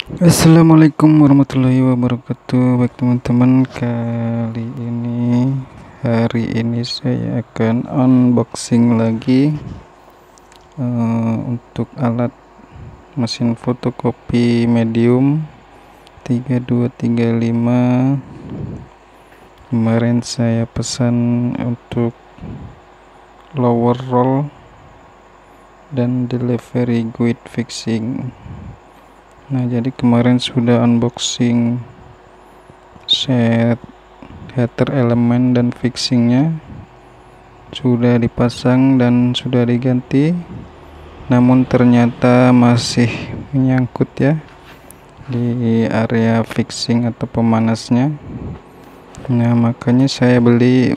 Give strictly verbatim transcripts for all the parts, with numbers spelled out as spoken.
Assalamualaikum warahmatullahi wabarakatuh. Baik teman-teman, kali ini hari ini saya akan unboxing lagi uh, untuk alat mesin fotokopi medium tiga dua tiga lima. Kemarin saya pesan untuk lower roll dan delivery guide fixing. Nah, jadi kemarin sudah unboxing set header elemen dan fixingnya, sudah dipasang dan sudah diganti, namun ternyata masih menyangkut ya di area fixing atau pemanasnya. Nah, makanya saya beli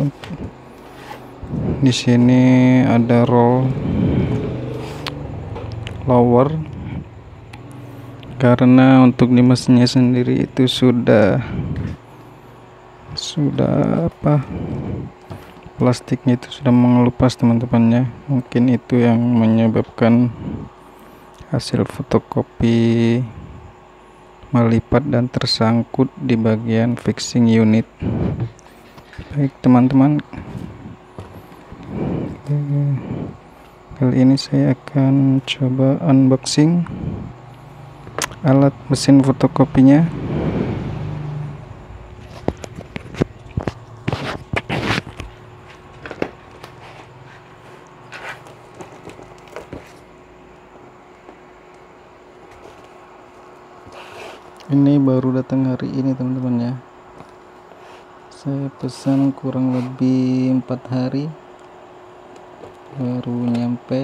di sini ada roll lower, karena untuk di mesinnya sendiri itu sudah sudah apa plastiknya itu sudah mengelupas teman-temannya. Mungkin itu yang menyebabkan hasil fotokopi melipat dan tersangkut di bagian fixing unit. Baik teman-teman, kali ini saya akan coba unboxing alat mesin fotokopinya. Ini baru datang hari ini teman-teman ya. Saya pesan kurang lebih empat hari baru nyampe.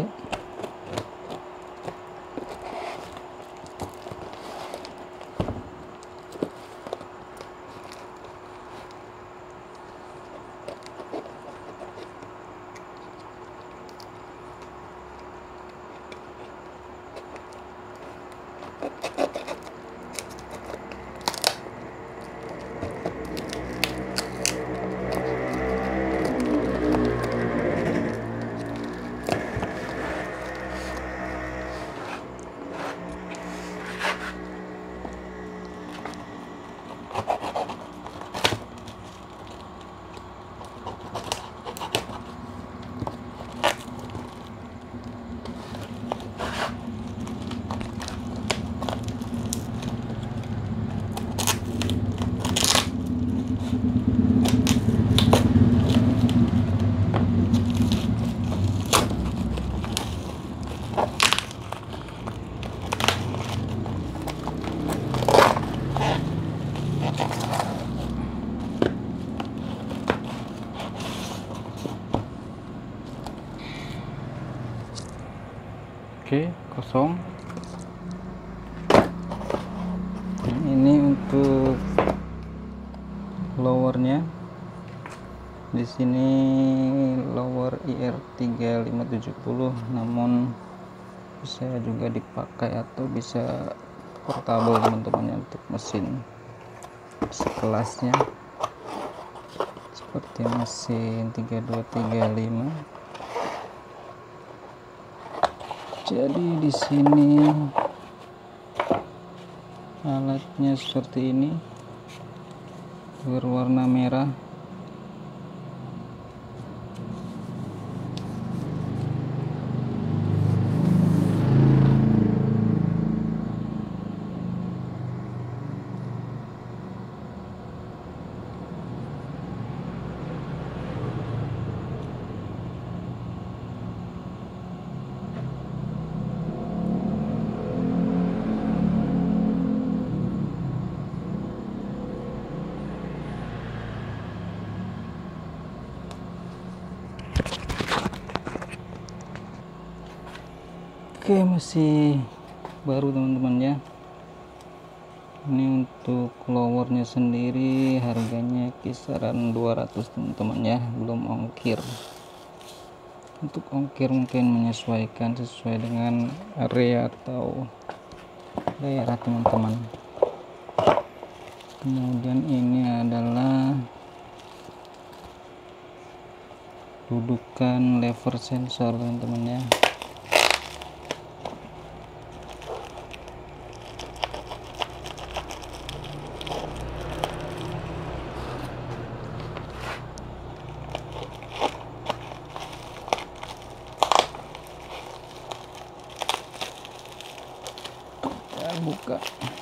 Oke, kosong. Ini untuk lowernya. Di sini lower I R tiga lima tujuh nol, namun bisa juga dipakai atau bisa portable teman-teman untuk mesin sekelasnya seperti mesin tiga dua tiga lima. Jadi di sini alatnya seperti ini, berwarna merah. Oke, masih baru teman-teman ya. Ini untuk lowernya sendiri harganya kisaran dua ratus teman-teman ya, belum ongkir. Untuk ongkir mungkin menyesuaikan sesuai dengan area atau daerah teman-teman. Kemudian ini adalah dudukan lever sensor teman-teman ya. kita buka.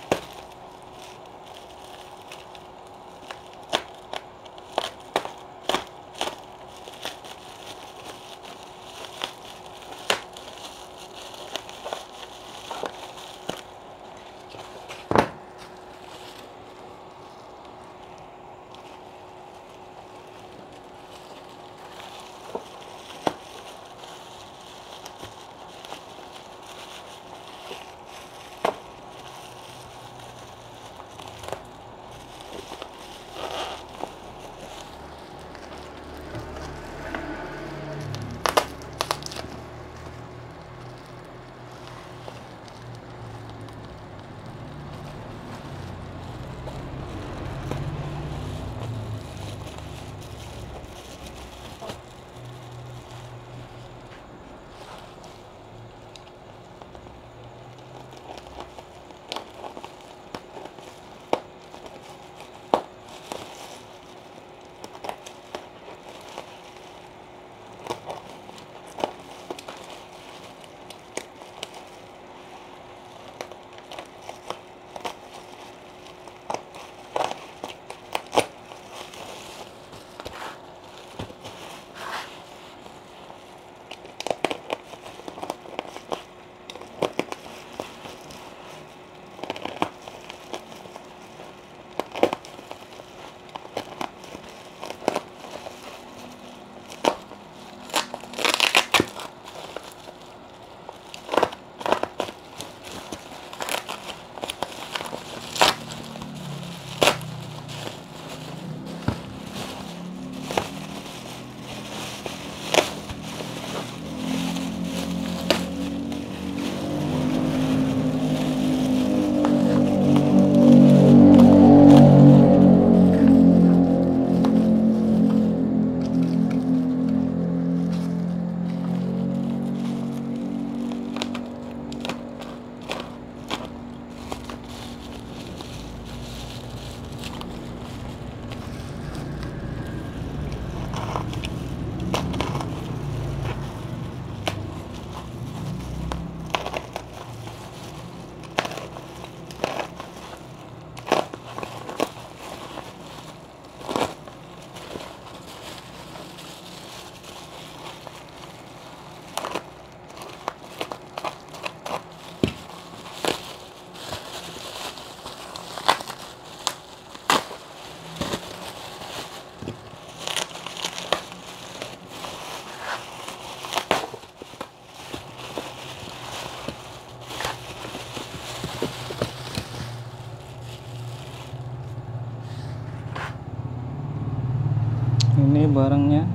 Ini barangnya,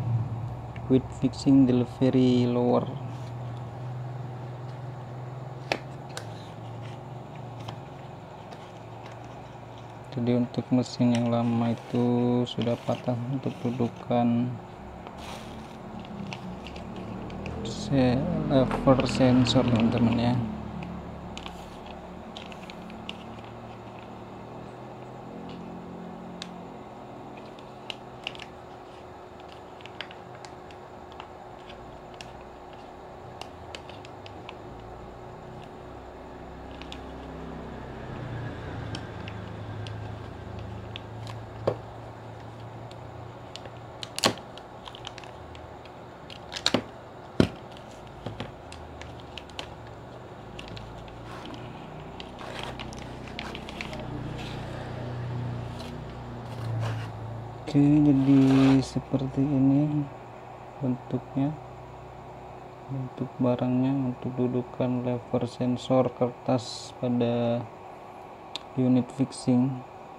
quick fixing delivery lower. Jadi untuk mesin yang lama itu sudah patah untuk dudukan lever sensor, teman-teman ya. Oke, jadi seperti ini bentuknya, bentuk barangnya untuk dudukan lever sensor kertas pada unit fixing.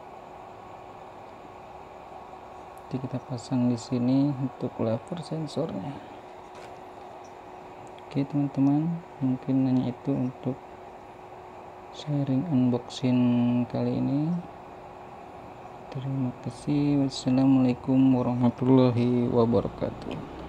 Jadi kita pasang di sini untuk lever sensornya. Oke teman-teman, mungkin hanya itu untuk sharing unboxing kali ini. Terima kasih. Wassalamualaikum warahmatullahi wabarakatuh.